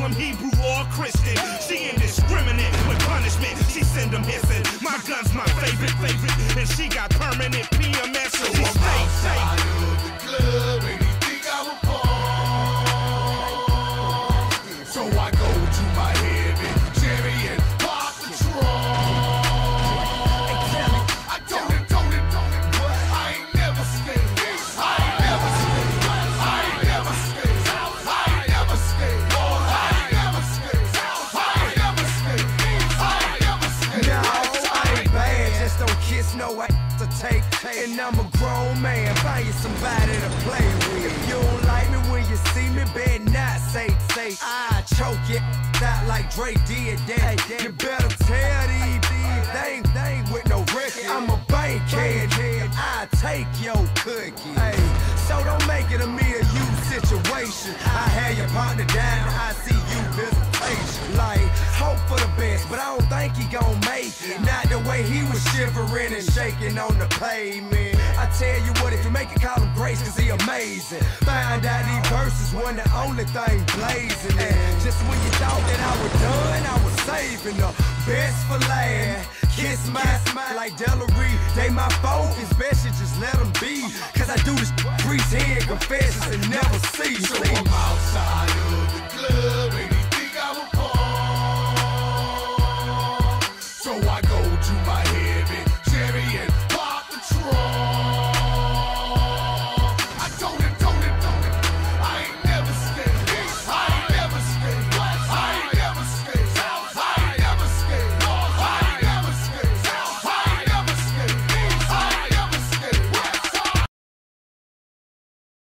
Muslim, Hebrew, or Christian. She indiscriminate with punishment. She send them hissing. My gun's my favorite, and she got permanent PMS, so she stays safe. Outside of the club, anything I'm a part. So I go to my heavy Chevy and pop the trunk. I told it, I ain't never scared. I ain't never scared. I ain't never scared. I ain't never scared. I ain't never scared. I ain't never scared. I ain't never scared. No, I ain't bad, just don't kiss no ass to take. And I'm a grown man, find you somebody to play with. If you don't like me when you see me, better not say I choke you out like Drake did that. You better tell these they ain't with no record. I'm a bankhead, I take your cookie. Hey, so don't make it a me or you situation. I had your partner down, I see you visitation. Like, hope for the best, but I don't think he gon' make it. Not the way he was shivering and shaking on the pavement. I tell you what, if you make it, call him Grace, cause he amazing. Find out these verses wasn't the only thing blazing. And just when you thought that I was done, I was saving the best for last. Kiss my like Delary, they my focus. Best you just let them be. Cause I do this priest head confessions and never see. So I'm outside of the club,